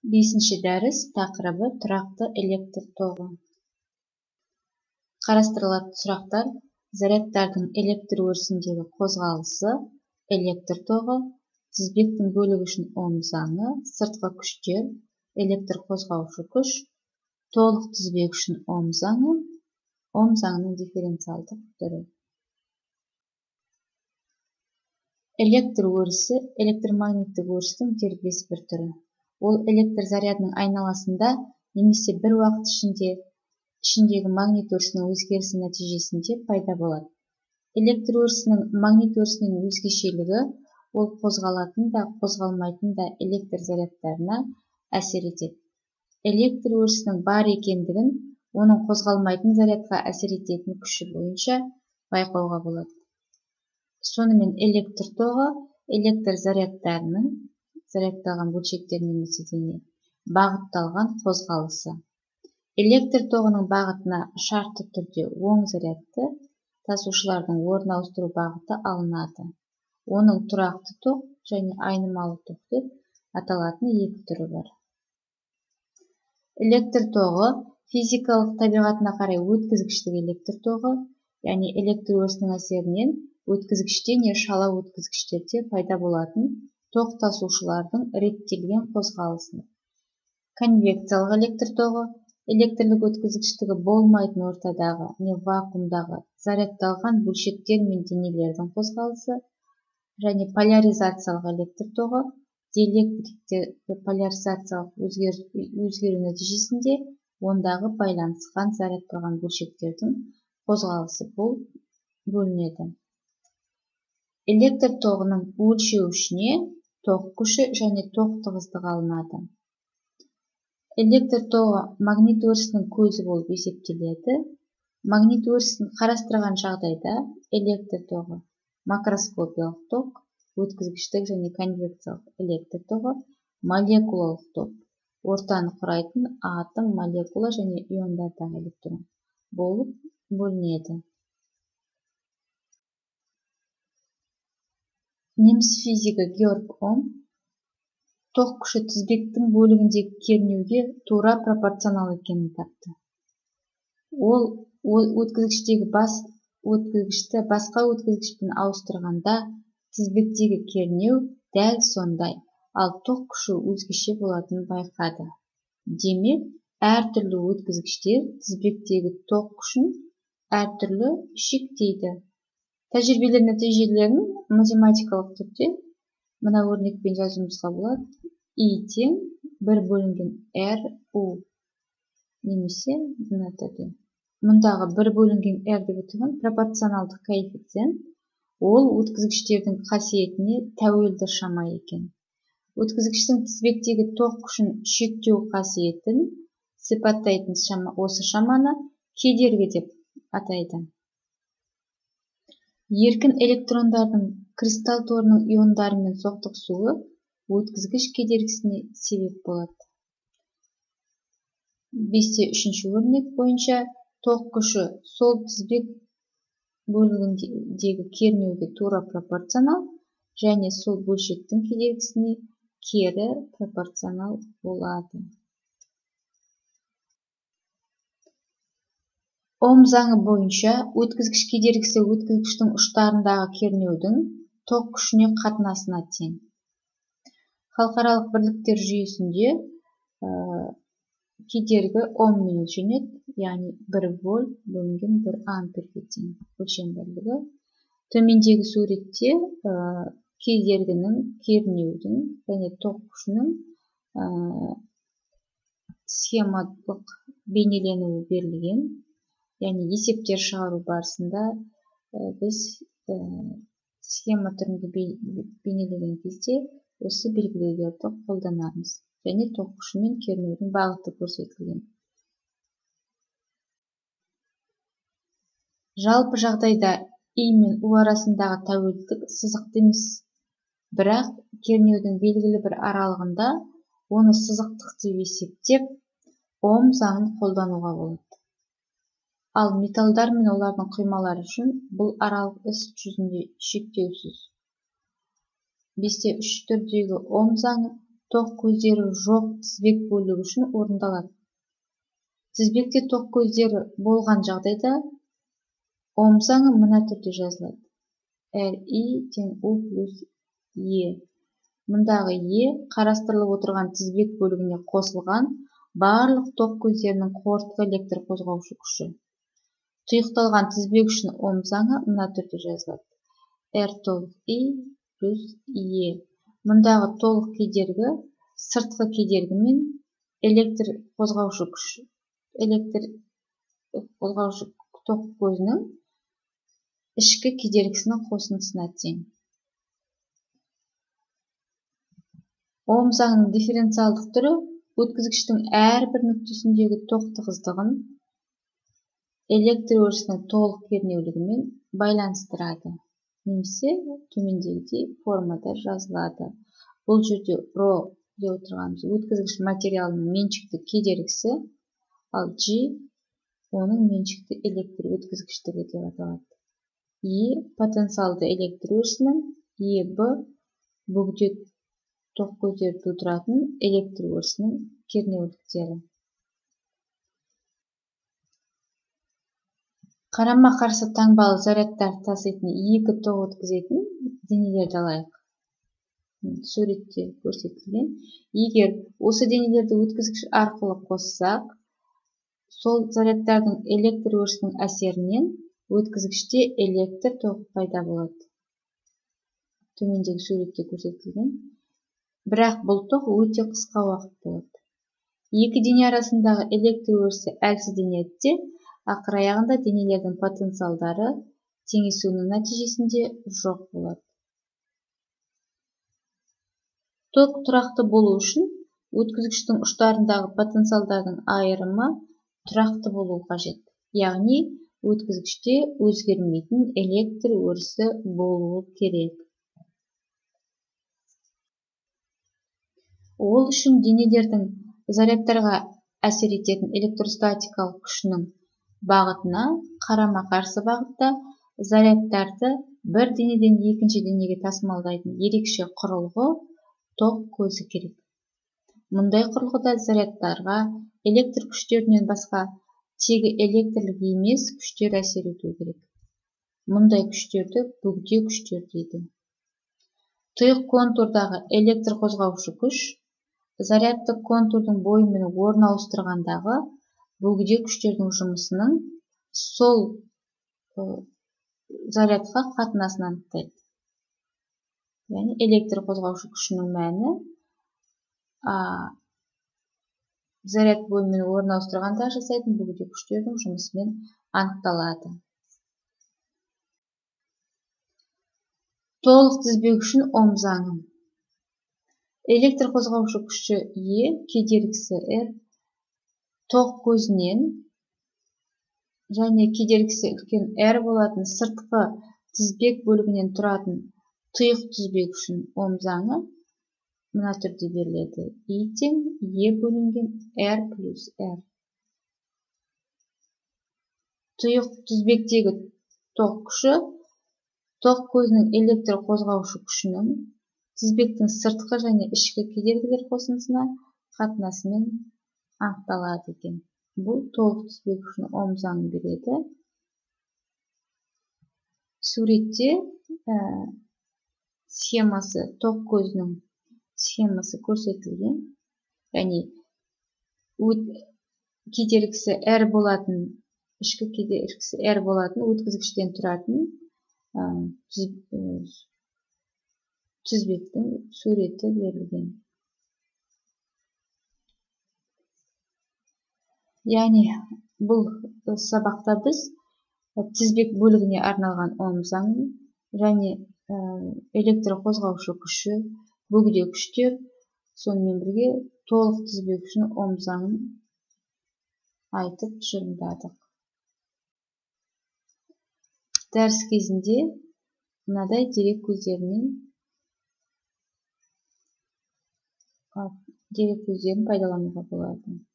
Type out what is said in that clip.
Бесінші дәріс тақырыбы тұрақты электр тоғы. Қарастырылатын сұрақтар: зарядтардың электр өрісіндегі қозғалысы, электр тоғы, тізбектің бөлігі үшін Ом заңы, сыртқы күштер, электр қозғаушы күш, толық тізбек үшін Ом заңының дифференциалдық түрі. Электр өрісі электромагниттік өрістің дербес бір түрі. Ол электр зарядының айналасында немесе бір уақыт ішіндегі магнит өрісінің өзгерісі нәтижесінде пайда болады. Электр өрісінің магнит өрісінен өзгешелігі ол қозғалатын да, қозғалмайтын да электр зарядтарына әсер етеді. Электр өрісінің бар екендігін оның қозғалмайтын зарядқа әсер ететін күші бойынша байқауға болады. Сонымен электр тоғы электр зарядтарының зарядталған бөлшектер немесе дене бағытталған қозғалысы. Электр тоғының бағытына шартты түрде оң зарядты тасушылардың орын ауыстыру бағыты алынады. Оның тұрақты тоқ және айнымалы тоқ деп аталатын екі түрі бар. Электр тоғы физикалық табиғатына қарай өткізгіштік электр тоғы, яғни электр өрісінің әсерінен өткізгіште не шала өткізгіштерде пайда болатын тоқ тасушылардың реттелген қозғалысы. Конвекциялық электр тоғы электрлік өткізгіштігі болмайтын ортадағы не вакуумдағы зарядталған бөлшектер мен денелердің қозғалысы, және поляризациялық электр тоғы диэлектриктегі поляризациялық өзгеру нәтижесінде ондағы байланысқан зарядталған бөлшектердің қозғалысы бөлінеді. Электр тоғының өлшеуішіне тоқ күші және тоқ тығыздығы алынады. Электр тоғы магнит өрісінің көзі болып есептеледі. Магнит өрісін қарастырған жағдайда электр тоғы макроскопиялық тоқ, өткізгіштік және конвекциялық электр тоғы молекулалық топ, ортаны құрайтын атом, молекула және иондардағы электрон болып бөлінеді. Неміс физигі Георг Ом тоқ күші тізбектің бөлігіндегі кернеуге тура пропорционал екенін тапты. Ол өткізгіштегі өткізгішті басқа өткізгішпен ауыстырғанда тізбектегі кернеу дәл сондай, ал тоқ күші өзгеше болатынын байқады. Демек, әртүрлі өткізгіштер тізбектегі тоқ күшін әртүрлі шектейді. Тәжірибелер нәтижелерін математикалық түрде мына өрнекпен жазуымызға болады. I тең 1 бөлінген R U немесе мына түрде. Мұндағы 1 бөлінген R деп отырған пропорционалдық коэффициент ол өткізгіштердің қасиетіне тәуелді шама екен. Өткізгіштің тізбектегі тоқ күшін шектеу қасиетін сипаттайтын осы шаманы кедергі деп атайды. Еркін электрондардың кристалл торының иондарымен соқтығысуы өткізгіш кедергісіне себеп болады. 5-3 өрнек бойынша тоқ күші сол тізбек бөлігіндегі кернеуге тура пропорционал және сол бөлшектің кедергісіне кері пропорционал болады. Ом заңы бойынша өткізгіш кедергісі өткізгіштің ұштарындағы кернеудің тоқ күшіне қатынасына тең. Халықаралық бірліктер жүйесінде кедергі оммен өлшенеді, яғни 1 вольт бөлінген 1 амперге тең өлшем бірлігі. Төмендегі суретте кедергінің, кернеудің және тоқ күшінің схемалық бейнеленуі берілген. Яғни есептер шығару барысында біз схема түрінде бейнелеген кезде осы белгілеулерді қолданамыз. Және тоқ күші мен кернеудің бағыты көрсетілген. Жалпы жағдайда I мен U арасындағы тәуелділік сызықты емес, бірақ кернеудің белгілі бір аралығында оны сызықтық деп есептеп, Ом заңын қолдануға болады. Ал металдар мен олардың құймалары үшін бұл аралық іс жүзінде шектеусіз. 5-3 түрдегі Ом заңы ток көздері жоқ тізбек бөлігі үшін орындалады. Тізбекте ток көздері болған жағдайда Ом заңы мына түрде жазылады. Ри тең У плюс Е. Мұндағы Е қарастырылып отырған тізбек бөлігіне қосылған барлық ток көздерінің қорытқы электр қозғаушы күші. Тұйықталған тізбек үшін Ом заңы мына түрде жазылады. R толық I плюс Е. Мұндағы толық кедергі сыртқы кедергі мен электр қозғаушы ток көзінің ішкі кедергісінің қосындысына тең. Ом заңының дифференциалдық түрі өткізгіштің әрбір нүктесіндегі ток тығыздығын электр өрісінің толық кернеулігімен байланыстырады. Немесе төмендегідей формада жазылады. Бұл жерде ро деп отырғанымыз өткізгіш материалының меншікті кедергісі, ал G оның меншікті электр өткізгіштігі деп аталады. E потенциалды электр өрісінің, EB бөгде ток көздері тудыратын электр өрісінің кернеуліктері. Қарама-қарсы таңбалы зарядтар таситын екі ток өткізетін денелерді алайық. Суретте көрсетілген. Егер осы денелерді өткізгіш арқылы қоссақ, сол зарядтардың электр өрісінің әсерінен өткізгіште электр тоғы пайда болады. Төмендегі суретте көрсетілген. Бірақ бұл ток өте қысқа уақыт болады. Екі дене арасындағы электр өрісі әлсізденеді де, ақыр аяғында денелердің потенциалдары теңесуінің нәтижесінде жоқ болады. Ток тұрақты болу үшін өткізгіштің ұштарындағы потенциалдардың айырымы тұрақты болуы қажет. Яғни өткізгіште өзгермейтін электр өрісі болуы керек. Ол үшін денелердің зарядтарға әсер ететін электростатикалық күшінің бағытына қарама-қарсы бағытта зарядтарды бір денеден екінші денеге тасымалдайтын ерекше құрылғы ток көзі керек. Мұндай құрылғыда зарядтарға электр күштерінен басқа тегі электрлік емес күштер әсер ету керек. Мұндай күштерді бөгде күштер дейді. Тұйық контурдағы электр қозғаушы күш зарядтық контурдың бойымен орын ауыстырғандағы бөгде күштердің жұмысының сол зарядқа қатынасын анықтайды. Яғни электр қозғаушы күшінің мәні заряд бойымен орын ауыстырғанда жасайтын бөгде күштердің жұмысымен анықталады. Толық тізбек үшін Ом заңы. Электр қозғаушы күші Е, кедергісі R, ток көзінен және кедергісі үлкен R болатын сыртқы тізбек бөлігінен тұратын тұйық тізбек үшін Ом заңы мына түрде беріледі. I тең Е бөлінген R плюс R. Тұйық тізбектегі ток күші ток көзінің электр қозғаушы күшінің тізбектің сыртқы және ішкі кедергілер қосындысына қатынасымен анықталады екен. Бұл толық тізбек үшін Ом заңын береді. Суретте схемасы, ток көзінің схемасы көрсетілген. Яғни кедергісі R болатын, ішкі кедергісі R болатын өткізгіштен тұратын тізбектің суреті берілген. Яғни бұл сабақта біз тізбек бөлігіне арналған Ом заңын және электр қозғаушы күші, бөгде күштер, сонымен бірге толық тізбек үшін Ом заңын айтып тұжырымдадық. Дәріс кезінде мынадай дерек көздерін пайдалануға болады.